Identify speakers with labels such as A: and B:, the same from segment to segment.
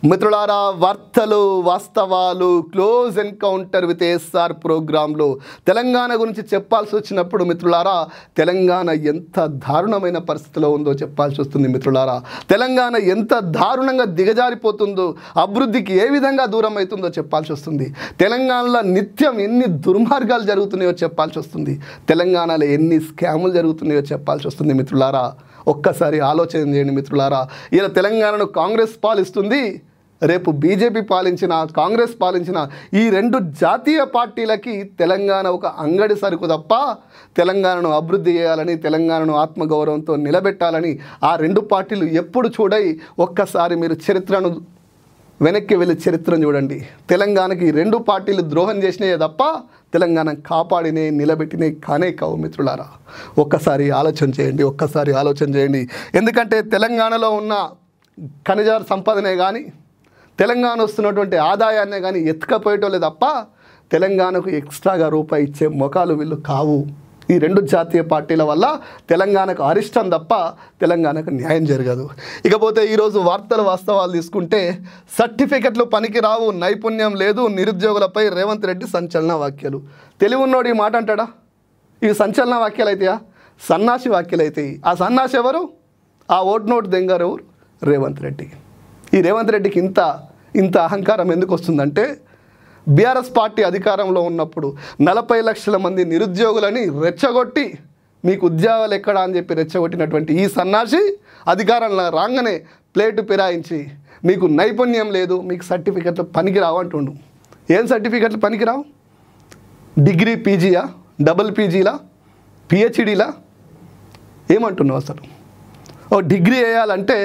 A: మిత్రులారా, వార్తలు వాస్తవాలు క్లోజ్ ఎన్కౌంటర్ విత్ ఎస్ఆర్ ప్రోగ్రాంలో తెలంగాణ గురించి చెప్పాల్సి వచ్చినప్పుడు మిత్రులారా, తెలంగాణ ఎంత దారుణమైన పరిస్థితిలో ఉందో చెప్పాల్సి వస్తుంది. మిత్రులారా, తెలంగాణ ఎంత దారుణంగా దిగజారిపోతుందో, అభివృద్ధికి ఏ విధంగా దూరం అవుతుందో చెప్పాల్సి వస్తుంది. తెలంగాణలో నిత్యం ఎన్ని దుర్మార్గాలు జరుగుతున్నాయో చెప్పాల్సి వస్తుంది. తెలంగాణలో ఎన్ని స్కాములు జరుగుతున్నాయో చెప్పాల్సి వస్తుంది. మిత్రులారా, ఒక్కసారి ఆలోచన చేయండి. మిత్రులారా, ఇలా తెలంగాణను కాంగ్రెస్ పాలిస్తుంది, రేపు బీజేపీ పాలించిన, కాంగ్రెస్ పాలించిన ఈ రెండు జాతీయ పార్టీలకి తెలంగాణ ఒక అంగడి సరుకు తప్ప, తెలంగాణను అభివృద్ధి చేయాలని, తెలంగాణను ఆత్మగౌరవంతో నిలబెట్టాలని ఆ రెండు పార్టీలు ఎప్పుడు చూడయి. ఒక్కసారి మీరు చరిత్రను వెనక్కి వెళ్ళి చరిత్రను చూడండి. తెలంగాణకి రెండు పార్టీలు ద్రోహం చేసినాయే తప్ప తెలంగాణ కాపాడినే, నిలబెట్టినే కానే కావు. మిత్రులారా, ఒక్కసారి ఆలోచన చేయండి, ఒక్కసారి ఆలోచన చేయండి. ఎందుకంటే తెలంగాణలో ఉన్న ఖనిజ సంపదనే కానీ, తెలంగాణ వస్తున్నటువంటి ఆదాయాన్నే కానీ ఎత్తుకపోయేటోళ్ళే తప్ప తెలంగాణకు ఎక్స్ట్రాగా రూపాయి ఇచ్చే మొఖాలు వీళ్ళు కావు. ఈ రెండు జాతీయ పార్టీల వల్ల తెలంగాణకు అరిష్టం తప్ప తెలంగాణకు న్యాయం జరగదు. ఇకపోతే ఈరోజు వార్తలు వాస్తవాలు తీసుకుంటే, సర్టిఫికెట్లు పనికిరావు, నైపుణ్యం లేదు, నిరుద్యోగులపై రేవంత్ రెడ్డి సంచలన వ్యాఖ్యలు. తెలివి ఉన్నోడు ఈ మాట అంటాడా? ఇవి సంచలన వ్యాఖ్యలు అవుతాయా? సన్నాసి వ్యాఖ్యలు అవుతాయి. ఆ సన్నాసి ఎవరు? ఆ ఓట్ నోట్ దెంగారు ఎవరు? రేవంత్ రెడ్డి. ఈ రేవంత్ రెడ్డికి ఇంత అహంకారం ఎందుకు వస్తుందంటే, బీఆర్ఎస్ పార్టీ అధికారంలో ఉన్నప్పుడు 40 లక్షల మంది నిరుద్యోగులని రెచ్చగొట్టి, మీకు ఉద్యోగాలు ఎక్కడా అని చెప్పి రెచ్చగొట్టినటువంటి ఈ సన్నాసి అధికారంలో రాగానే ప్లేటు పిరాయించి, మీకు నైపుణ్యం లేదు, మీకు సర్టిఫికెట్లు పనికిరావు అంటుండు. ఏం సర్టిఫికెట్లు పనికిరావు? డిగ్రీ పీజీయా, డబుల్ పీజీలా, పిహెచ్డీలా? ఏమంటున్నావు అసలు? ఓ డిగ్రీ వేయాలంటే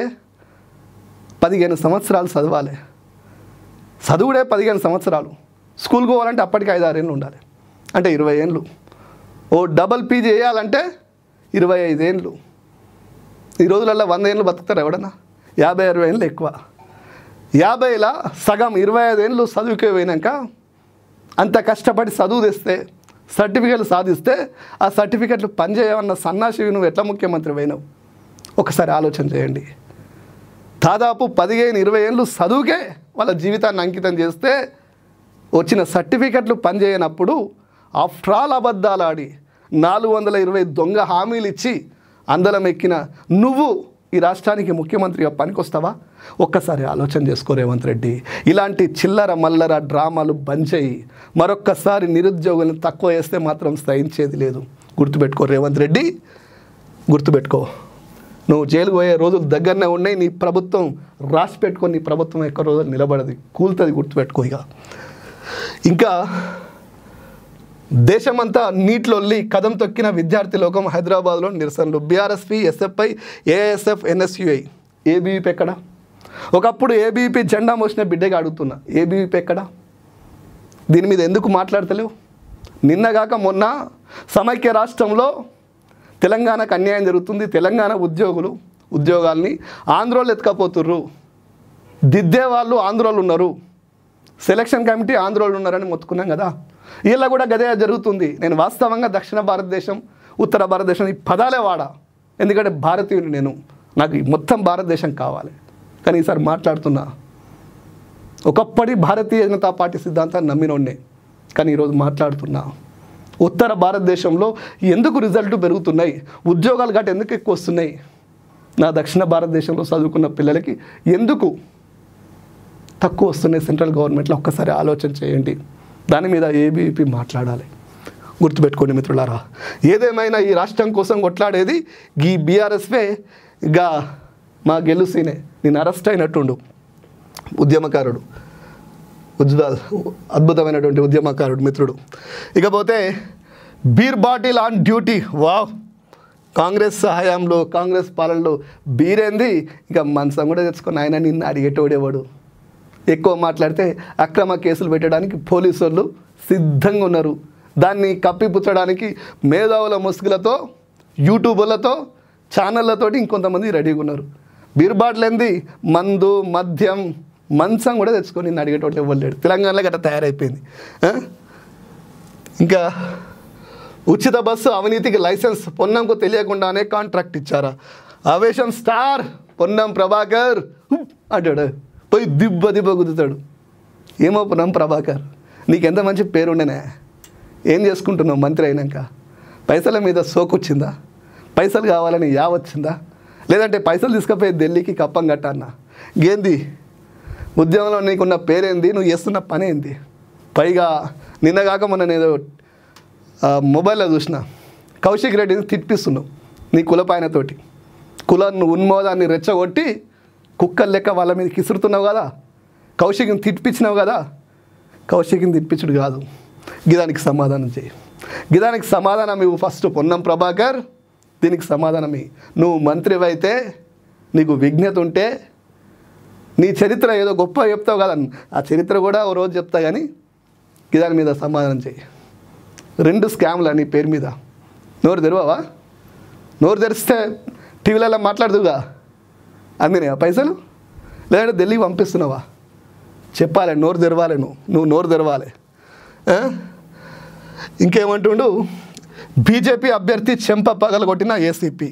A: 15 సంవత్సరాలు చదవాలి. చదువుడే 15 సంవత్సరాలు. స్కూల్కి పోవాలంటే అప్పటికి 5-6 ఏళ్ళు ఉండాలి, అంటే 20 ఏళ్ళు. ఓ డబల్ పీజీ వేయాలంటే 25 ఏళ్ళు. ఈ రోజులలో 100 ఏళ్ళు బతుకుతారు ఎవడన్నా? 50-60 ఏళ్ళు ఎక్కువ. 50ల సగం 25 ఏళ్ళు చదువుకే పోయినాక, అంత కష్టపడి చదువు తెస్తే, సర్టిఫికెట్లు సాధిస్తే, ఆ సర్టిఫికెట్లు పనిచేయమన్న సన్నాసివి నువ్వు ఎట్లా ముఖ్యమంత్రి అయినావు? ఒకసారి ఆలోచన చేయండి. దాదాపు 15-20 ఏళ్ళు చదువుకే వాళ్ళ జీవితాన్ని అంకితం చేస్తే వచ్చిన సర్టిఫికెట్లు పనిచేయనప్పుడు, ఆఫ్టర్ ఆల్ అబద్ధాలు ఆడి 420 దొంగ హామీలు ఇచ్చి అందలం ఎక్కిన నువ్వు ఈ రాష్ట్రానికి ముఖ్యమంత్రిగా పనికొస్తావా? ఒక్కసారి ఆలోచన చేసుకో రేవంత్ రెడ్డి. ఇలాంటి చిల్లర మల్లర డ్రామాలు బంద్ చేయి. మరొక్కసారి నిరుద్యోగులను తక్కువ చేస్తే మాత్రం సహించేది లేదు. గుర్తుపెట్టుకో రేవంత్ రెడ్డి, గుర్తుపెట్టుకో. నువ్వు జైలుకు పోయే రోజులు దగ్గరనే ఉన్నాయి. నీ ప్రభుత్వం రాసి పెట్టుకొని, నీ ప్రభుత్వం ఎక్కువ రోజులు నిలబడది, కూలుతుంది. గుర్తుపెట్టుకో. ఇంకా దేశమంతా నీటిలొల్లి కదం తొక్కిన విద్యార్థి లోకం, హైదరాబాద్లో నిరసనలు. BRSP, SFI, ASF, NSUI. ABVP ఎక్కడ? ఒకప్పుడు ఏబీవీపీ జెండా మోసిన బిడ్డగా అడుగుతున్నా, ఏబీవీపీ ఎక్కడ? దీని మీద ఎందుకు మాట్లాడతలేవు? నిన్నగాక మొన్న సమైక్య రాష్ట్రంలో తెలంగాణకు అన్యాయం జరుగుతుంది, తెలంగాణ ఉద్యోగాల్ని ఆంధ్రోళ్ళు ఎత్తుకపోతుర్రు, దిద్దే వాళ్ళు ఆంధ్రోళ్ళు ఉన్నారు, సెలక్షన్ కమిటీ ఆంధ్రోళ్ళు ఉన్నారని మొత్తుకున్నాం కదా. వీళ్ళ కూడా గదే జరుగుతుంది. నేను వాస్తవంగా దక్షిణ భారతదేశం, ఉత్తర భారతదేశం ఈ పదాలే వాడా, ఎందుకంటే భారతీయుని నేను, నాకు మొత్తం భారతదేశం కావాలి. కానీ ఈసారి మాట్లాడుతున్నా, ఒకప్పటి భారతీయ జనతా పార్టీ సిద్ధాంతాన్ని నమ్మినోడ్నే, కానీ ఈరోజు మాట్లాడుతున్నా ఉత్తర భారతదేశంలో ఎందుకు రిజల్ట్ పెరుగుతున్నాయి, ఉద్యోగాలు గట్ట ఎందుకు ఎక్కువ వస్తున్నాయి, నా దక్షిణ భారతదేశంలో చదువుకున్న పిల్లలకి ఎందుకు తక్కువ వస్తున్నాయి సెంట్రల్ గవర్నమెంట్లో? ఒక్కసారి ఆలోచన చేయండి. దాని మీద ఏబీవీపీ మాట్లాడాలి. గుర్తుపెట్టుకోండి మిత్రులారా. ఏదేమైనా ఈ రాష్ట్రం కోసం కొట్లాడేది ఈ బీఆర్ఎస్వే. ఇక మా గెలుసీనే, నేను అరెస్ట్ అయినట్టుండు ఉద్యమకారుడు, అద్భుతమైనటువంటి ఉద్యమకారుడు మిత్రుడు. ఇకపోతే beer bottle on duty. Wow! Congress హయాంలో, కాంగ్రెస్ పాలనలో బీరేంది, ఇక మనసం కూడా తెచ్చుకొని ఆయన నిన్ను అడిగేటోడేవాడు. ఎక్కువ మాట్లాడితే అక్రమ కేసులు పెట్టడానికి పోలీసు వాళ్ళు సిద్ధంగా ఉన్నారు. దాన్ని కప్పిపుచ్చడానికి మేధావుల ముసుగులతో, యూట్యూబర్లతో, ఛానళ్ళతోటి ఇంకొంతమంది రెడీగా ఉన్నారు. బీర్ బాటిల్ ఏంది, మందు, మద్యం, మంచం కూడా తెచ్చుకొని నిన్ను అడిగేటోళ్ళు ఇవ్వలేడు. తెలంగాణలో గట్రా తయారైపోయింది. ఇంకా ఉచిత బస్సు అవినీతికి లైసెన్స్, పొన్నంకు తెలియకుండానే కాంట్రాక్ట్ ఇచ్చారా? ఆవేశం స్టార్ పొన్నం ప్రభాకర్ అంటాడు. పోయి దిబ్బ గుద్దుతాడు. ఏమో పొన్నం ప్రభాకర్, నీకెంత మంచి పేరుండేనే, ఏం చేసుకుంటున్నావు మంత్రి అయినాక? పైసల మీద సోకొచ్చిందా? పైసలు కావాలని వచ్చిందా? లేదంటే పైసలు తీసుకుపోయి ఢిల్లీకి కప్పం కట్టన్నా? ఏంది ఉద్యమంలో నీకున్న పేరేంది? నువ్వు చేస్తున్న పని ఏంది? పైగా నిన్నగాక మొన్న నేను మొబైల్లో చూసిన, కౌశిక్ రెడ్డిని తిట్టిస్తున్నావు నీ కులపాయనతోటి. కులాన్ని ఉన్మోదాన్ని రెచ్చగొట్టి కుక్కలు లెక్క వాళ్ళ మీద కిసురుతున్నావు కదా, కౌశిక్ని తిట్టించినావు కదా. కౌశిక్ని తిట్టించుడు కాదు, గిదానికి సమాధానం చేయి. గిదానికి సమాధానం ఇవ్వు ఫస్ట్ పొన్నం ప్రభాకర్. దీనికి సమాధానమే. నువ్వు మంత్రివైతే, నీకు విజ్ఞత ఉంటే, నీ చరిత్ర ఏదో గొప్ప చెప్తావు కదా, ఆ చరిత్ర కూడా ఓ రోజు చెప్తా, కానీ దాని మీద సమాధానం చేయి. 2 స్కామ్లు నీ పేరు మీద. నోరు తెరవవా? నోరు తెరిస్తే టీవీలలో మాట్లాడుదుగా, అందినాయా పైసలు? లేదంటే ఢిల్లీకి పంపిస్తున్నావా? చెప్పాలి, నోరు తెరవాలి. నువ్వు నోరు తెరవాలి. ఇంకేమంటుండు, బీజేపీ అభ్యర్థి చెంప పగలగొట్టిన ఏసీపీ.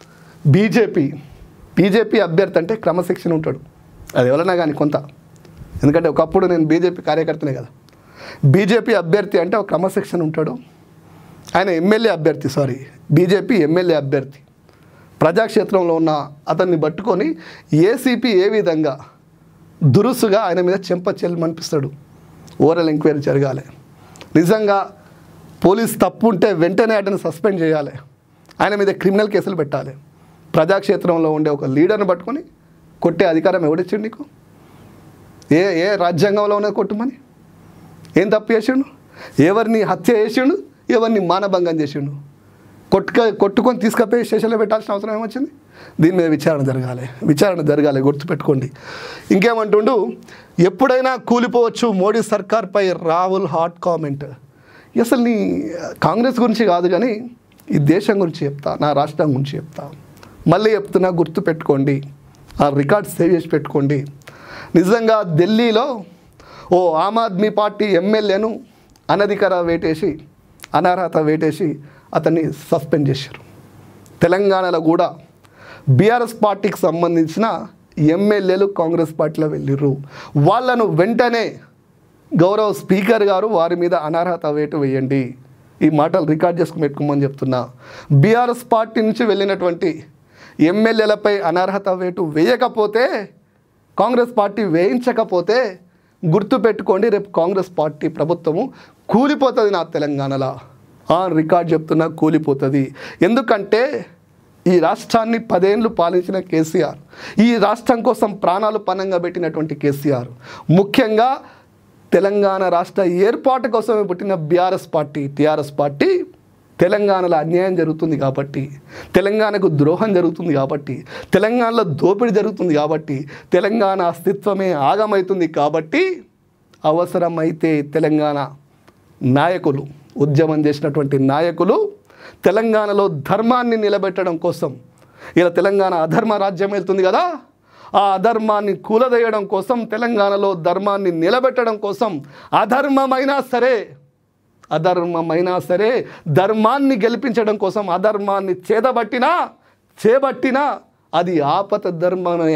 A: బీజేపీ అభ్యర్థి అంటే క్రమశిక్షణ ఉంటాడు, అది ఎవరైనా కానీ కొంత. ఎందుకంటే ఒకప్పుడు నేను బీజేపీ కార్యకర్తనే కదా. బీజేపీ అభ్యర్థి అంటే ఒక క్రమశిక్షణ ఉంటాడు. ఆయన బీజేపీ ఎమ్మెల్యే అభ్యర్థి. ప్రజాక్షేత్రంలో ఉన్న అతన్ని పట్టుకొని ఏసీపీ ఏ విధంగా దురుసుగా ఆయన మీద చెంప చెల్లమనిపిస్తాడు. ఓవరాల్ ఎంక్వైరీ జరగాలి. నిజంగా పోలీస్ తప్పు ఉంటే వెంటనే అతన్ని సస్పెండ్ చేయాలి. ఆయన మీద క్రిమినల్ కేసులు పెట్టాలి. ప్రజాక్షేత్రంలో ఉండే ఒక లీడర్ని పట్టుకొని కొట్టే అధికారం ఎవడిచ్చిండు నీకు? ఏ రాజ్యాంగంలో ఉన్నది కొట్టుమని? ఏం తప్పు చేసిండు? ఎవరిని హత్య చేసిండు? ఎవరిని మానభంగం చేసిండు? కొట్టుకొని తీసుకపోయి స్టేషన్లో పెట్టాల్సిన అవసరం ఏమొచ్చింది? దీని మీద విచారణ జరగాలి, గుర్తుపెట్టుకోండి. ఇంకేమంటుండు, ఎప్పుడైనా కూలిపోవచ్చు మోడీ సర్కార్పై రాహుల్ హాట్ కామెంట్. అసలు నీ కాంగ్రెస్ గురించి కాదు కానీ ఈ దేశం గురించి చెప్తా, నా రాష్ట్రం గురించి చెప్తా. మళ్ళీ చెప్తున్నా, గుర్తుపెట్టుకోండి, ఆ రికార్డ్ సేవ్ చేసి పెట్టుకోండి. నిజంగా ఢిల్లీలో ఓ ఆమ్ ఆద్మీ పార్టీ ఎమ్మెల్యేను అనర్హత వేటేసి అతన్ని సస్పెండ్ చేశారు. తెలంగాణలో కూడా బీఆర్ఎస్ పార్టీకి సంబంధించిన ఎమ్మెల్యేలు కాంగ్రెస్ పార్టీలో వెళ్ళిర్రు. వాళ్ళను వెంటనే గౌరవ స్పీకర్ గారు వారి మీద అనర్హత వేటు వేయండి. ఈ మాటలు రికార్డ్ చేసుకుని పెట్టుకోమని చెప్తున్నా. బీఆర్ఎస్ పార్టీ నుంచి వెళ్ళినటువంటి ఎమ్మెల్యేలపై అనర్హత వేటు వేయకపోతే, కాంగ్రెస్ పార్టీ వేయించకపోతే గుర్తుపెట్టుకోండి, రేపు కాంగ్రెస్ పార్టీ ప్రభుత్వము కూలిపోతుంది నా తెలంగాణలో. రికార్డ్ చెప్తున్నా, కూలిపోతుంది. ఎందుకంటే ఈ రాష్ట్రాన్ని 10 ఏళ్ళు పాలించిన కేసీఆర్, ఈ రాష్ట్రం కోసం ప్రాణాలు పణంగా పెట్టినటువంటి కేసీఆర్, ముఖ్యంగా తెలంగాణ రాష్ట్ర ఏర్పాటు కోసమే పుట్టిన టీఆర్ఎస్ పార్టీ తెలంగాణలో అన్యాయం జరుగుతుంది కాబట్టి, తెలంగాణకు ద్రోహం జరుగుతుంది కాబట్టి, తెలంగాణలో దోపిడీ జరుగుతుంది కాబట్టి, తెలంగాణ అస్తిత్వమే ఆగమవుతుంది కాబట్టి, అవసరమైతే తెలంగాణ నాయకులు, ఉద్యమం చేసినటువంటి నాయకులు తెలంగాణలో ధర్మాన్ని నిలబెట్టడం కోసం, ఇలా తెలంగాణ అధర్మ రాజ్యం వెళ్తుంది కదా, ఆ అధర్మాన్ని కూలదేయడం కోసం, తెలంగాణలో ధర్మాన్ని నిలబెట్టడం కోసం అధర్మమైనా సరే ధర్మాన్ని గెలిపించడం కోసం అధర్మాన్ని చేపట్టినా అది ఆపద్ధర్మమే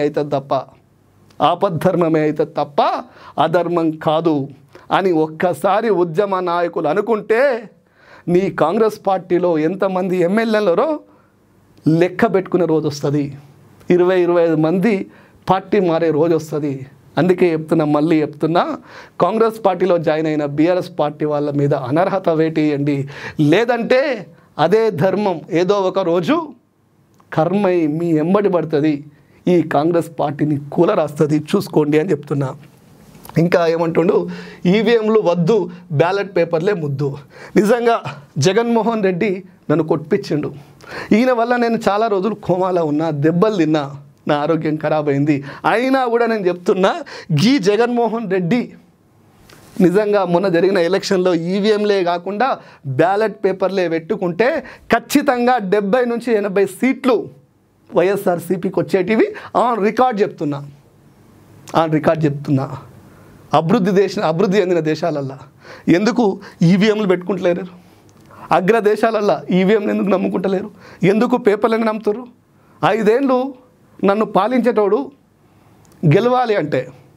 A: అయితే తప్ప అధర్మం కాదు అని ఒక్కసారి ఉద్యమ నాయకులు అనుకుంటే, నీ కాంగ్రెస్ పార్టీలో ఎంతమంది ఎమ్మెల్యేలరో లెక్క పెట్టుకునే రోజు వస్తుంది. 20-25 మంది పార్టీ మారే రోజు వస్తుంది. అందుకే మళ్ళీ చెప్తున్నా, కాంగ్రెస్ పార్టీలో జాయిన్ అయిన బీఆర్ఎస్ పార్టీ వాళ్ళ మీద అనర్హత వేటేయండి. లేదంటే అదే ధర్మం ఏదో ఒక రోజు కర్మై మీ ఎంబడి పడుతుంది, ఈ కాంగ్రెస్ పార్టీని కూలరాస్తుంది, చూసుకోండి అని చెప్తున్నా. ఇంకా ఏమంటుండు, ఈవీఎంలు వద్దు, బ్యాలెట్ పేపర్లే ముద్దు. నిజంగా జగన్మోహన్ రెడ్డి నన్ను కొట్టించిండు. ఈయన వల్ల నేను చాలా రోజులు కోమాలో ఉన్నా, దెబ్బలు తిన్నా, నా ఆరోగ్యం ఖరాబ్ అయింది. అయినా కూడా నేను చెప్తున్నా, ఈ జగన్మోహన్ రెడ్డి నిజంగా మొన్న జరిగిన ఎలక్షన్లో ఈవీఎంలే కాకుండా బ్యాలెట్ పేపర్లే పెట్టుకుంటే ఖచ్చితంగా 70 నుంచి 80 సీట్లు వైఎస్ఆర్సీపీకి వచ్చేటివి. రికార్డ్ చెప్తున్నా. అభివృద్ధి చెందిన దేశాలల్లో ఎందుకు ఈవీఎంలు పెట్టుకుంటలేరు? అగ్ర దేశాలల్లో ఈవీఎంలు ఎందుకు నమ్ముకుంటలేరు? ఎందుకు పేపర్లను నమ్ముతారు? 5 ఏళ్ళు నన్ను పాలించేటోడు గెలవాలి అంటే,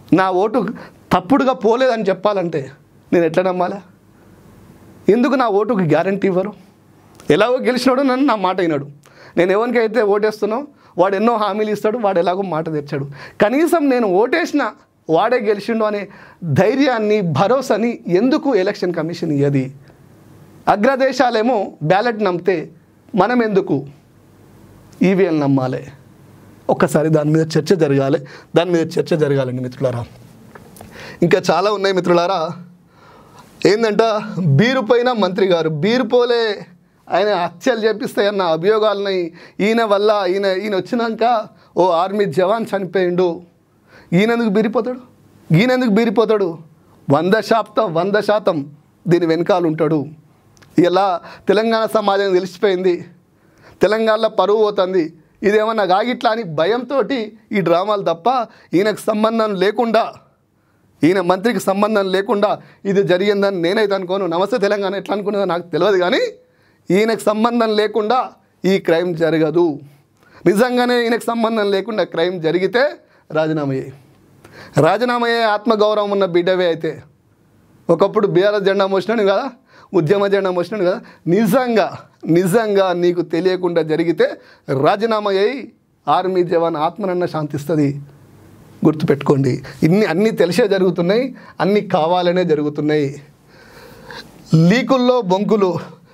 A: నా ఓటు తప్పుడుగా పోలేదని చెప్పాలంటే నేను ఎట్లా నమ్మాలా? ఎందుకు నా ఓటుకు గ్యారంటీ ఇవ్వరు? ఎలాగో గెలిచినాడు, నన్ను నా మాట విన్నాడు. నేను ఎవరికైతే ఓటేస్తున్నావు వాడు ఎన్నో హామీలు ఇస్తాడు, వాడు ఎలాగో మాట తెచ్చాడు. కనీసం నేను ఓటేసిన వాడే గెలిచిండు అనే ధైర్యాన్ని, భరోసాని ఎందుకు ఎలక్షన్ కమిషన్ ఇయ్యది? అగ్రదేశాలేమో బ్యాలెట్ నమ్మితే మనం ఎందుకు ఈవీఎం నమ్మాలి? ఒక్కసారి దాని మీద చర్చ జరగాలండి మిత్రులారా. ఇంకా చాలా ఉన్నాయి మిత్రులారా. ఏంటంట, బీరు పోయిన మంత్రి గారు బీరు పోలే ఆయన హత్యలు చేపిస్తాయన్న అభియోగాలని ఈయన వల్ల ఈయన వచ్చినాక ఓ ఆర్మీ జవాన్ చనిపోయిండు, ఈయనెందుకు బీరిపోతాడు? 100% దీని వెనకాల ఉంటాడు. ఇలా తెలంగాణ సమాజం తెలిసిపోయింది, తెలంగాణలో పరువు పోతుంది, ఇదేమన్నా కాగిట్లా అని భయంతో ఈ డ్రామాలు తప్ప ఈయనకు సంబంధం లేకుండా, ఈయన మంత్రికి సంబంధం లేకుండా ఇది జరిగిందని నేనైతే అనుకోను. నమస్తే తెలంగాణ ఎట్లా అనుకున్నదో నాకు తెలియదు, కానీ ఈయనకు సంబంధం లేకుండా ఈ క్రైమ్ జరగదు. నిజంగానే ఈయనకు సంబంధం లేకుండా క్రైమ్ జరిగితే రాజీనామా అయ్యే ఆత్మగౌరవం ఉన్న బిడ్డవే అయితే, ఒకప్పుడు బీఆర్ఎస్ జెండా మోసినాడు కదా, ఉద్యమ జెండా మోసినాడు కదా, నిజంగా నీకు తెలియకుండా జరిగితే రాజీనామా అయ్యి ఆర్మీ జవాన్ ఆత్మనన్న శాంతిస్తుంది. గుర్తుపెట్టుకోండి. అన్నీ తెలిసే జరుగుతున్నాయి, అన్నీ కావాలనే జరుగుతున్నాయి. లీకుల్లో బొంకులు.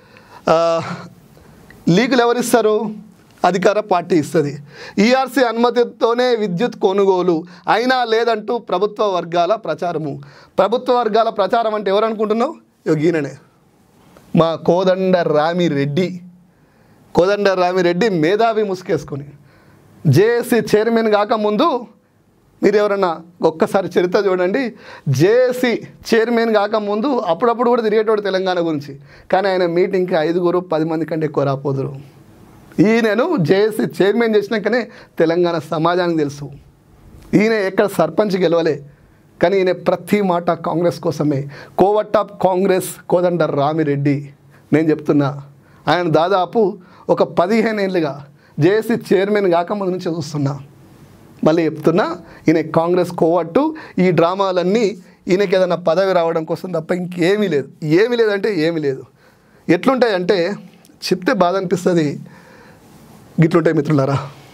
A: లీకులు ఎవరిస్తారు? అధికార పార్టీ ఇస్తుంది. ఈఆర్సీ అనుమతితోనే విద్యుత్ కొనుగోలు అయినా లేదంటూ ప్రభుత్వ వర్గాల ప్రచారం అంటే ఎవరు అనుకుంటున్నావు? ఈయననే, మా కోదండరామిరెడ్డి మేధావి ముసుకేసుకొని జేఏసీ చైర్మన్ కాకముందు, మీరు ఎవరన్నా ఒక్కసారి చరిత్ర చూడండి, జేఏసీ చైర్మన్ కాకముందు అప్పుడప్పుడు కూడా తిరిగేటోడు తెలంగాణ గురించి. కానీ ఆయన మీటింగ్కి 5-10 మంది కంటే ఎక్కువ రాపోదురు. ఈయనను జేఏసీ చైర్మన్ చేసినాకనే తెలంగాణ సమాజానికి తెలుసు. ఈయన ఎక్కడ సర్పంచ్ గెలవలే, కానీ ఈయన ప్రతి మాట కాంగ్రెస్ కోసమే. కోవట్ ఆఫ్ కాంగ్రెస్ కోదండరామిరెడ్డి. నేను చెప్తున్నా, ఆయన దాదాపు ఒక 15 ఏళ్ళుగా జేఏసీ చైర్మన్ కాకముందు నుంచి చూస్తున్నా. మళ్ళీ చెప్తున్నా, ఈయన కాంగ్రెస్ కోవట్టు. ఈ డ్రామాలన్నీ ఈయనకి ఏదైనా పదవి రావడం కోసం తప్ప ఇంకేమీ లేదు. ఏమీ లేదు. ఎట్లుంటాయంటే చెప్తే బాధ అనిపిస్తుంది. గిట్లుంటాయి మిత్రులారా.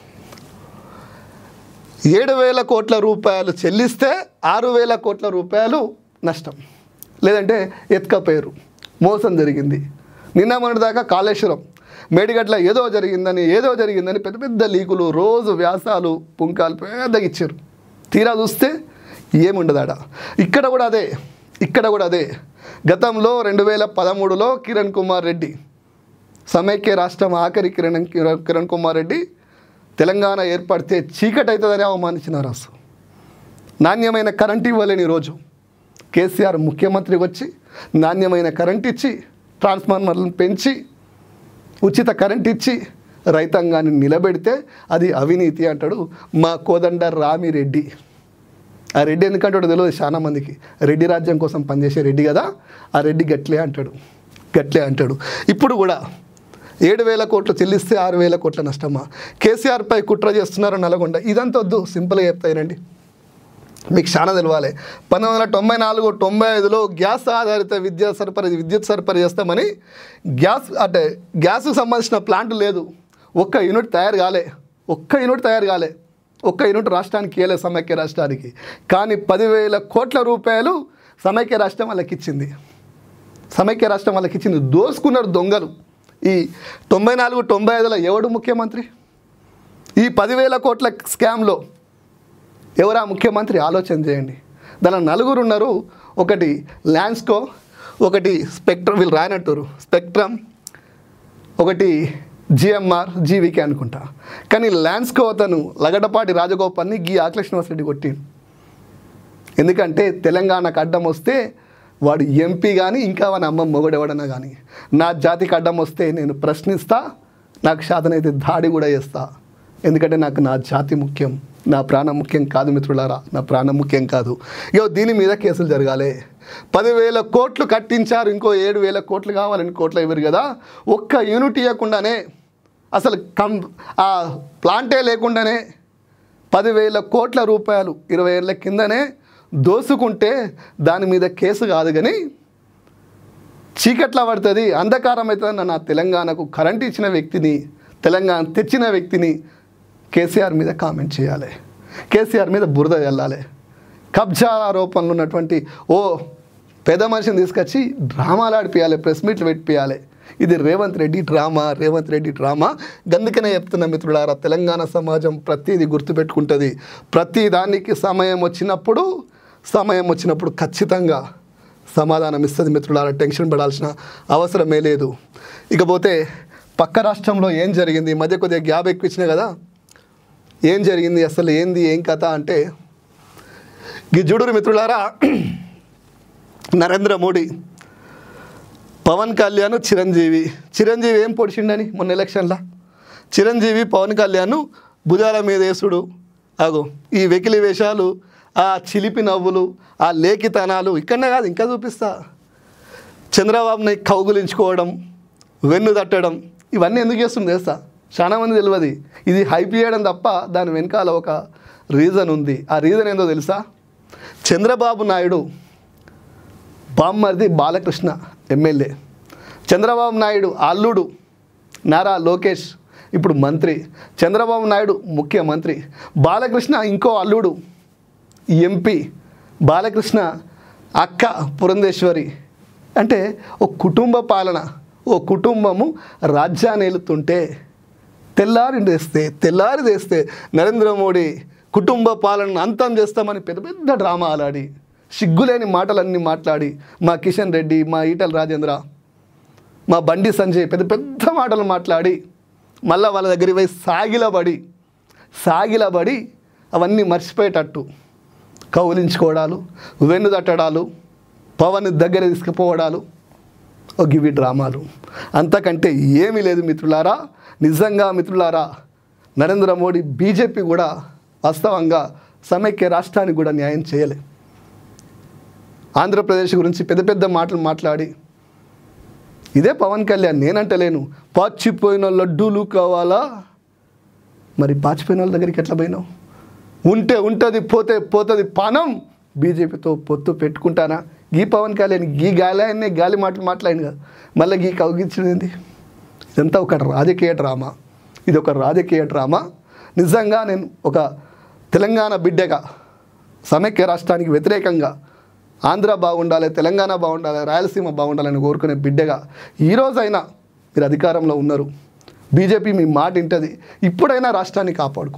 A: 7,000 కోట్ల రూపాయలు చెల్లిస్తే 6,000 కోట్ల రూపాయలు నష్టం, లేదంటే ఎత్తుకపోయారు, మోసం జరిగింది. నిన్న మొన్నటిదాకా కాళేశ్వరం మేడిగడ్ల ఏదో జరిగిందని పెద్ద లీకులు, రోజు వ్యాసాలు, పుంకాలు పెద్దగా ఇచ్చారు. తీరా చూస్తే ఏముండదాడ. ఇక్కడ కూడా అదే. గతంలో 2013లో కిరణ్ కుమార్ రెడ్డి, సమైక్య రాష్ట్రం ఆఖరి కిరణ్ కుమార్ రెడ్డి తెలంగాణ ఏర్పడితే చీకటి అవుతుందని అవమానించినారు. అసలు నాణ్యమైన కరెంట్ ఇవ్వలేని రోజు కేసీఆర్ ముఖ్యమంత్రికి వచ్చి నాణ్యమైన కరెంట్ ఇచ్చి, ట్రాన్స్ఫార్మర్లను పెంచి, ఉచిత కరెంట్ ఇచ్చి రైతాంగాన్ని నిలబెడితే అది అవినీతి అంటాడు మా కోదండరామిరెడ్డి. ఆ రెడ్డి ఎందుకంటాడు తెలియదు చాలా మందికి. రెడ్డి రాజ్యం కోసం పనిచేసే రెడ్డి కదా, ఆ రెడ్డి గట్లే అంటాడు. ఇప్పుడు కూడా 7,000 కోట్లు చెల్లిస్తే 6,000 కోట్ల నష్టమా? కేసీఆర్పై కుట్ర చేస్తున్నారు నల్గొండ. ఇదంతా వద్దు, సింపుల్గా చెప్తాయినండి, మీకు చాలా తెలవాలి. 1994-95లో గ్యాస్ ఆధారిత విద్యుత్ సరఫరా చేస్తామని గ్యాస్కు సంబంధించిన ప్లాంట్ లేదు. ఒక్క యూనిట్ తయారు కాలే. ఒక్క యూనిట్ రాష్ట్రానికి ఇవ్వలే, సమైక్య రాష్ట్రానికి. కానీ 10,000 కోట్ల రూపాయలు సమైక్య రాష్ట్రం వాళ్ళకి ఇచ్చింది. దోసుకున్నారు దొంగలు. ఈ 94-95లో ఎవడు ముఖ్యమంత్రి? ఈ 10,000 కోట్ల స్కామ్లో ఎవరా ముఖ్యమంత్రి? ఆలోచన చేయండి. దాని 4 ఉన్నారు. ఒకటి ల్యాన్స్కో, ఒకటి స్పెక్ట్రమ్, వీళ్ళు రాయనట్టారు స్పెక్ట్రమ్, ఒకటి జిఎంఆర్, జీవికే అనుకుంటా. కానీ ల్యాన్స్కో అతను లగడపాటి రాజగోపాల్ని ఆకుల శ్రీనివాసరెడ్డి కొట్టిండు. ఎందుకంటే తెలంగాణకు అడ్డం వస్తే వాడు ఎంపీ కానీ, ఇంకా వాని అమ్మ మొగడు ఎవడన్నా కానీ, నా జాతికి అడ్డం వస్తే నేను ప్రశ్నిస్తా, నాకు శాతనైతే దాడి కూడా చేస్తా. ఎందుకంటే నాకు నా జాతి ముఖ్యం, నా ప్రాణం ముఖ్యం కాదు మిత్రులారా, నా ప్రాణం ముఖ్యం కాదు. దీని మీద కేసులు జరగాలి. 10,000 కోట్లు కట్టించారు, ఇంకో 7,000 కోట్లు కావాలని కోట్లు ఇవ్వరు కదా. ఒక్క యూనిట్ ఇవ్వకుండానే, అసలు ఆ ప్లాంటే లేకుండానే 10,000 కోట్ల రూపాయలు 20 ఏళ్ళ కిందనే దోసుకుంటే దాని మీద కేసు కాదు కానీ చీకట్లా పడుతుంది, అంధకారం అవుతుంది. నా తెలంగాణకు కరెంట్ ఇచ్చిన వ్యక్తిని, తెలంగాణ తెచ్చిన వ్యక్తిని కేసీఆర్ మీద కామెంట్ చేయాలి, కేసీఆర్ మీద బురద చల్లాలి. కబ్జా ఆరోపణలు ఉన్నటువంటి ఓ పెద్ద మనిషిని తీసుకొచ్చి డ్రామాలు ఆడిపియాలి, ప్రెస్ మీట్లు పెట్టియాలి. ఇది రేవంత్ రెడ్డి డ్రామా. గందుకనే చెప్తున్న మిత్రులారా, తెలంగాణ సమాజం ప్రతిదీ గుర్తుపెట్టుకుంటుంది. ప్రతి దానికి సమయం వచ్చినప్పుడు ఖచ్చితంగా సమాధానం ఇస్తుంది మిత్రులారా. టెన్షన్ పడాల్సిన అవసరమే లేదు. ఇకపోతే పక్క రాష్ట్రంలో ఏం జరిగింది, ఈ మధ్య కొద్దిగా గ్యాప్ ఎక్కువ ఇచ్చినా కదా, ఏం జరిగింది అసలు ఏం కథ అంటే గిజ్జుడురు మిత్రులారా. నరేంద్ర మోడీ, పవన్ కళ్యాణ్, చిరంజీవి ఏం పొడిచిండని మొన్న ఎలక్షన్లో చిరంజీవి పవన్ కళ్యాణ్ భుజాల మీద వేసుడు, అగో ఈ వెకిలి వేషాలు, ఆ చిలిపి నవ్వులు, ఆ లేఖితనాలు ఇక్కడనే కాదు ఇంకా చూపిస్తా. చంద్రబాబుని కౌగులించుకోవడం, వెన్ను తట్టడం, ఇవన్నీ ఎందుకు చేస్తుంది తెలుసా? చాలామంది తెలియదు. ఇది హైప్ చేయడం తప్ప దాని వెనకాల ఒక రీజన్ ఉంది. ఆ రీజన్ ఏందో తెలుసా? చంద్రబాబు నాయుడు బామ్మర్ది బాలకృష్ణ ఎమ్మెల్యే, చంద్రబాబు నాయుడు అల్లుడు నారా లోకేష్ ఇప్పుడు మంత్రి, చంద్రబాబు నాయుడు ముఖ్యమంత్రి, బాలకృష్ణ ఇంకో అల్లుడు ఎంపీ, బాలకృష్ణ అక్క పురంధేశ్వరి. అంటే ఓ కుటుంబ పాలన, ఓ కుటుంబము రాజ్యాన్ని ఏలుతుంటే తెల్లారి తెస్తే నరేంద్ర మోడీ కుటుంబ పాలనను అంతం చేస్తామని పెద్ద డ్రామా ఆలాడి, సిగ్గులేని మాటలన్నీ మాట్లాడి, మా కిషన్ రెడ్డి, మా ఈటల రాజేంద్ర, మా బండి సంజయ్ పెద్ద మాటలు మాట్లాడి మళ్ళీ వాళ్ళ దగ్గరికి పోయి సాగిలబడి అవన్నీ మర్చిపోయేటట్టు కౌలించుకోవడాలు, వెన్ను తట్టడాలు, పవన్ దగ్గర తీసుకుపోవడాలు, గివి డ్రామాలు. అంతకంటే ఏమీ లేదు మిత్రులారా. నిజంగా మిత్రులారా, నరేంద్ర మోడీ బీజేపీ కూడా వాస్తవంగా సమైక్య రాష్ట్రానికి కూడా న్యాయం చేయలే. ఆంధ్రప్రదేశ్ గురించి పెద్ద మాటలు మాట్లాడి, ఇదే పవన్ కళ్యాణ్, నేనంటలేను, పాచిపోయిన లడ్డూలు కావాలా, మరి పాచిపోయిన వాళ్ళ దగ్గరికి ఎట్లా పోయినావు? ఉంటే ఉంటుంది, పోతుంది పానం. బీజేపీతో పొత్తు పెట్టుకుంటానా? గీ పవన్ కళ్యాణ్ గాలి మాటలు మాట్లాడింది కదా, మళ్ళీ గీ కౌగిచ్చింది. ఇదంతా ఒక రాజకీయ డ్రామా. నిజంగా నేను ఒక తెలంగాణ బిడ్డగా, సమైక్య రాష్ట్రానికి వ్యతిరేకంగా ఆంధ్ర బాగుండాలి, తెలంగాణ బాగుండాలి, రాయలసీమ బాగుండాలని కోరుకునే బిడ్డగా ఈరోజైనా మీరు అధికారంలో ఉన్నారు, బీజేపీ మీ మాట వింటుంది, ఇప్పుడైనా రాష్ట్రాన్ని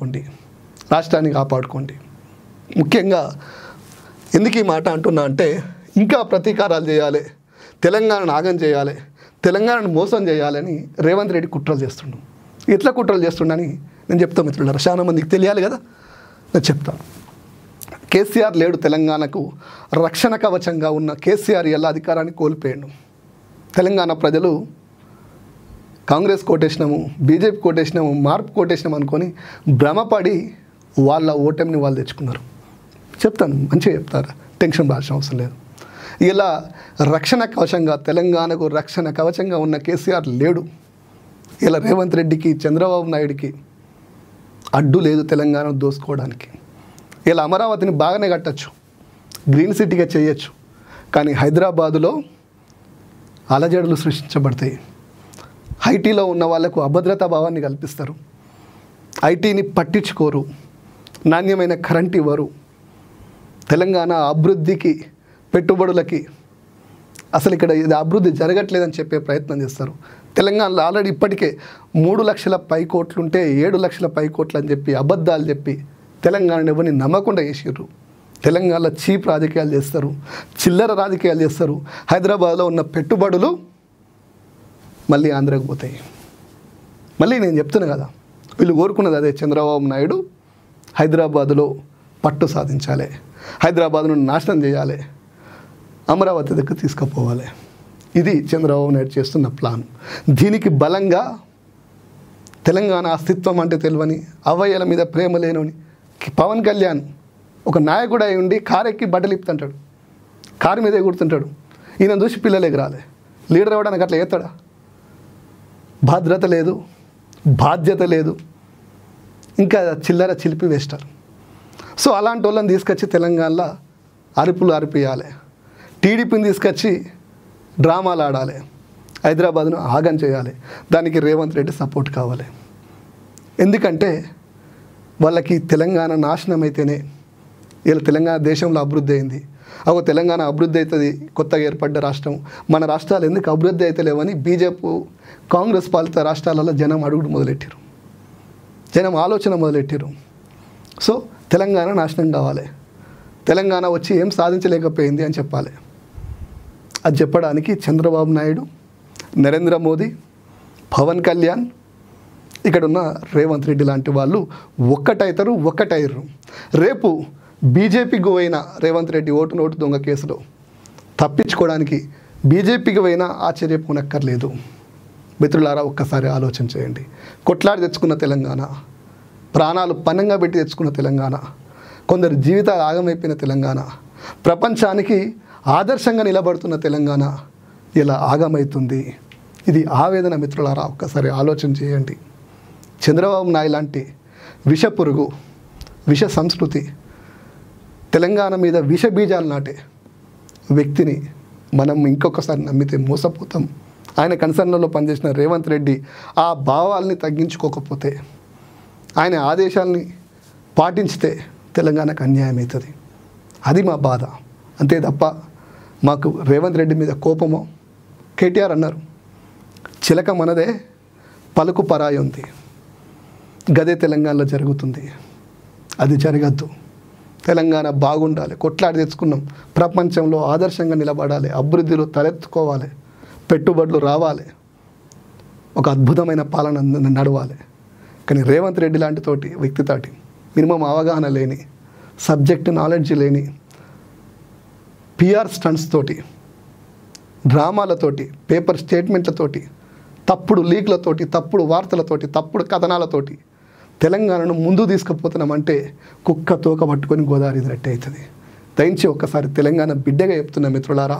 A: కాపాడుకోండి. ముఖ్యంగా ఎందుకు ఈ మాట అంటున్నా అంటే, ఇంకా ప్రతీకారాలు చేయాలి, తెలంగాణను ఆగం చేయాలి, తెలంగాణను మోసం చేయాలని రేవంత్ రెడ్డి కుట్రలు చేస్తుండు. ఎట్లా కుట్రలు చేస్తుండని నేను చెప్తాను మిత్రులారా, చాలా మందికి తెలియాలి కదా, నేను చెప్తాను. కేసీఆర్ లేడు తెలంగాణకు రక్షణ కవచంగా ఉన్న కేసీఆర్ ఎలా అధికారాన్ని కోల్పోయాడు. తెలంగాణ ప్రజలు కాంగ్రెస్ కోటేసినాము, బీజేపీ కోటేసినాము, మార్పు కోటేసినాము అనుకొని భ్రమపడి వాళ్ళ ఓటమిని వాళ్ళు తెచ్చుకున్నారు. చెప్తాను, మంచిగా చెప్తారు, టెన్షన్ పడాల్సిన అవసరం లేదు. ఇలా రక్షణ కవచంగా, తెలంగాణకు రక్షణ కవచంగా ఉన్న కేసీఆర్ లేడు. ఇలా రేవంత్ రెడ్డికి, చంద్రబాబు నాయుడికి అడ్డు లేదు తెలంగాణను దోసుకోవడానికి. ఇలా అమరావతిని బాగానే కట్టచ్చు, గ్రీన్ సిటీగా చేయొచ్చు, కానీ హైదరాబాదులో అలజడులు సృష్టించబడతాయి. ఐటీలో ఉన్న వాళ్లకు అభద్రతా భావాన్ని కల్పిస్తారు, ఐటీని పట్టించుకోరు, నాణ్యమైన కరెంట్ ఇవ్వరు, తెలంగాణ అభివృద్ధికి, పెట్టుబడులకి అసలు ఇక్కడ ఇది అభివృద్ధి జరగట్లేదని చెప్పే ప్రయత్నం చేస్తారు. తెలంగాణలో ఆల్రెడీ ఇప్పటికే 3 లక్షల పైకోట్లుంటే 7 లక్షల పైకోట్లు అని చెప్పి అబద్ధాలు చెప్పి తెలంగాణను ఎవరిని నమ్మకుండా చేసిర్రు. తెలంగాణలో చీప్ రాజకీయాలు చేస్తారు, చిల్లర రాజకీయాలు చేస్తారు. హైదరాబాద్లో ఉన్న పెట్టుబడులు మళ్ళీ ఆంధ్రాకు పోతాయి. మళ్ళీ నేను చెప్తున్నా కదా, వీళ్ళు కోరుకున్నది అదే. చంద్రబాబు నాయుడు హైదరాబాదులో పట్టు సాధించాలి, హైదరాబాద్ను నాశనం చేయాలి, అమరావతి దగ్గర తీసుకుపోవాలి. ఇది చంద్రబాబు నాయుడు చేస్తున్న ప్లాన్. దీనికి బలంగా తెలంగాణ అస్తిత్వం అంటే తెలియని, అవయ్యల మీద ప్రేమ లేనని పవన్ కళ్యాణ్ ఒక నాయకుడు అయి ఉండి కారు ఎక్కి బట్టలు ఇప్పుతుంటాడు, కారు మీద ఎగురుతుంటాడు. ఈయన చూసి పిల్లలు ఎగరాలి. లీడర్ అవ్వడానికి అట్లా ఎత్తాడా? భద్రత లేదు, బాధ్యత లేదు, ఇంకా చిల్లర చిలిపి వేస్తారు. సో అలాంటి వాళ్ళని తీసుకొచ్చి తెలంగాణలో అరుపులు అరిపియాలి, టీడీపీని తీసుకొచ్చి డ్రామాలు ఆడాలి, హైదరాబాద్ను ఆగం చేయాలి. దానికి రేవంత్ రెడ్డి సపోర్ట్ కావాలి. ఎందుకంటే వాళ్ళకి తెలంగాణ నాశనం అయితేనే ఇలా తెలంగాణ దేశంలో అభివృద్ధి అయింది. తెలంగాణ అభివృద్ధి అవుతుంది, కొత్తగా ఏర్పడ్డ రాష్ట్రం, మన రాష్ట్రాలు ఎందుకు అభివృద్ధి అవుతలేవని బీజేపీ కాంగ్రెస్ పాలిత రాష్ట్రాలలో జనం అడుగుడు మొదలెట్టారు, జనం ఆలోచన మొదలెట్టారు. సో తెలంగాణ నాశనం కావాలి, తెలంగాణ వచ్చి ఏం సాధించలేకపోయింది అని చెప్పాలి. అది చెప్పడానికి చంద్రబాబు నాయుడు, నరేంద్ర మోదీ, పవన్ కళ్యాణ్, ఇక్కడున్న రేవంత్ రెడ్డి లాంటి వాళ్ళు ఒక్కటయ్యారు. రేపు బీజేపీకి పోయిన రేవంత్ రెడ్డి ఓటు దొంగ కేసులో తప్పించుకోవడానికి బీజేపీకి పోయినా ఆశ్చర్యపోనక్కర్లేదు. మిత్రులారా, ఒక్కసారి ఆలోచన చేయండి. కొట్లాడి తెచ్చుకున్న తెలంగాణ, ప్రాణాలు పణంగా పెట్టి తెచ్చుకున్న తెలంగాణ, కొందరు జీవితాలు ఆగమైపోయిన తెలంగాణ, ప్రపంచానికి ఆదర్శంగా నిలబడుతున్న తెలంగాణ ఇలా ఆగమవుతుంది. ఇది ఆవేదన. మిత్రులారా, ఒక్కసారి ఆలోచన చేయండి. చంద్రబాబు నాయుడు లాంటి విషపురుగు, విష సంస్కృతి, తెలంగాణ మీద విష బీజాలు నాటే వ్యక్తిని మనం ఇంకొకసారి నమ్మితే మోసపోతాం. ఆయన కన్సర్న్లలో పనిచేసిన రేవంత్ రెడ్డి ఆ భావాల్ని తగ్గించుకోకపోతే, ఆయన ఆదేశాలని పాటించితే తెలంగాణకు అన్యాయం అవుతుంది. అది మా బాధ. అంతే తప్ప మాకు రేవంత్ రెడ్డి మీద కోపమో, కేటీఆర్ అన్నారు, చిలక మనదే పలుకు పరాయి ఉంది, గదే తెలంగాణలో జరుగుతుంది. అది జరగద్దు. తెలంగాణ బాగుండాలి, కొట్లాడి తెచ్చుకున్నాం, ప్రపంచంలో ఆదర్శంగా నిలబడాలి, అభివృద్ధిలో తలెత్తుకోవాలి, పెట్టుబడులు రావాలి, ఒక అద్భుతమైన పాలన నడవాలి. కానీ రేవంత్ రెడ్డి లాంటి వ్యక్తితోటి మినిమం అవగాహన లేని, సబ్జెక్ట్ నాలెడ్జ్ లేని, పిఆర్ స్టంట్స్ తోటి, డ్రామాలతోటి, పేపర్ స్టేట్మెంట్లతోటి, తప్పుడు లీక్లతోటి, తప్పుడు వార్తలతోటి, తప్పుడు కథనాలతోటి తెలంగాణను ముందు తీసుకుపోతున్నామంటే కుక్క తోక పట్టుకొని గోదావరి రెట్టి అవుతుంది. దయించి ఒక్కసారి తెలంగాణ బిడ్డగా చెప్తున్న మిత్రులారా,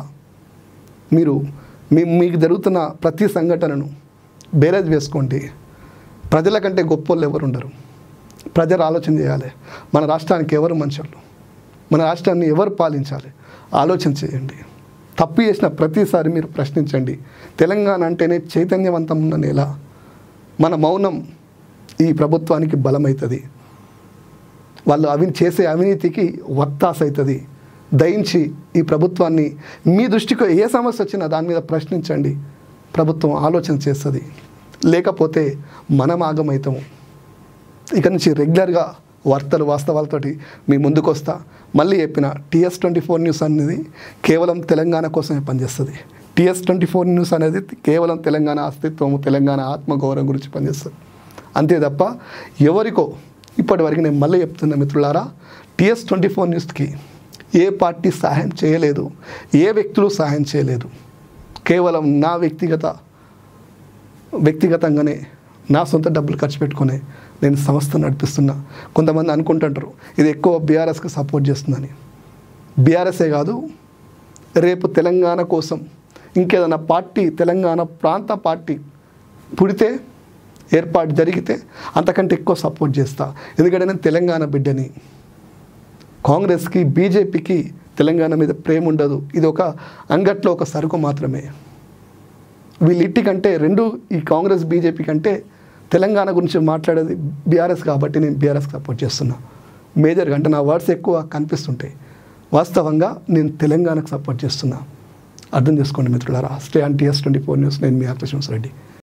A: మీకు జరుగుతున్న ప్రతి సంఘటనను బేరేజ్ వేసుకోండి. ప్రజల కంటే గొప్పోళ్ళు ఎవరు ఉండరు. ప్రజలు ఆలోచన చేయాలి, మన రాష్ట్రానికి ఎవరు మనుషులు, మన రాష్ట్రాన్ని ఎవరు పాలించాలి, ఆలోచన చేయండి. తప్పు చేసిన ప్రతిసారి మీరు ప్రశ్నించండి. తెలంగాణ అంటేనే చైతన్యవంతం ఉన్న నేల. మన మౌనం ఈ ప్రభుత్వానికి బలమవుతుంది, వాళ్ళు చేసే అవినీతికి వత్తాస అవుతుంది. దయించి ఈ ప్రభుత్వాన్ని మీ దృష్టికి ఏ సమస్య వచ్చినా దాని మీద ప్రశ్నించండి. ప్రభుత్వం ఆలోచన చేస్తుంది. లేకపోతే మనం ఆగమవుతాము. ఇక నుంచి రెగ్యులర్గా వార్తలు వాస్తవాలతోటి మీ ముందుకు వస్తా. మళ్ళీ చెప్పిన TS24 న్యూస్ అనేది కేవలం తెలంగాణ కోసమే పనిచేస్తుంది. TS24 న్యూస్ అనేది కేవలం తెలంగాణ అస్తిత్వము, తెలంగాణ ఆత్మగౌరవం గురించి పనిచేస్తుంది. అంతే తప్ప ఎవరికో ఇప్పటివరకు నేను మళ్ళీ చెప్తున్న మిత్రులారా, TS24 న్యూస్కి ఏ పార్టీ సహాయం చేయలేదు, ఏ వ్యక్తులు సహాయం చేయలేదు. కేవలం నా వ్యక్తిగతంగానే నా సొంత డబ్బులు ఖర్చు పెట్టుకునే నేను సంస్థ నడిపిస్తున్నా. కొంతమంది అనుకుంటుంటారు ఇది ఎక్కువ బీఆర్ఎస్కి సపోర్ట్ చేస్తుందని. బీఆర్ఎస్ఏ కాదు, రేపు తెలంగాణ కోసం ఇంకేదైనా పార్టీ, తెలంగాణ ప్రాంత పార్టీ పుడితే, ఏర్పాటు జరిగితే అంతకంటే ఎక్కువ సపోర్ట్ చేస్తా. ఎందుకంటే నేను తెలంగాణ బిడ్డని. కాంగ్రెస్కి, బీజేపీకి తెలంగాణ మీద ప్రేమ ఉండదు. ఇది ఒక అంగట్లో ఒక సరుకు మాత్రమే. వీళ్ళిట్టి కంటే ఈ కాంగ్రెస్ బీజేపీ కంటే తెలంగాణ గురించి మాట్లాడేది బీఆర్ఎస్ కాబట్టి నేను బీఆర్ఎస్కి సపోర్ట్ చేస్తున్నా. మేజర్గా అంటే నా వర్డ్స్ ఎక్కువ కనిపిస్తుంటాయి. వాస్తవంగా నేను తెలంగాణకు సపోర్ట్ చేస్తున్నా. అర్థం చేసుకోండి మిత్రులారా. Stay on TS24 news. నేను మీ ఆర్తశంస్ రెడ్డి.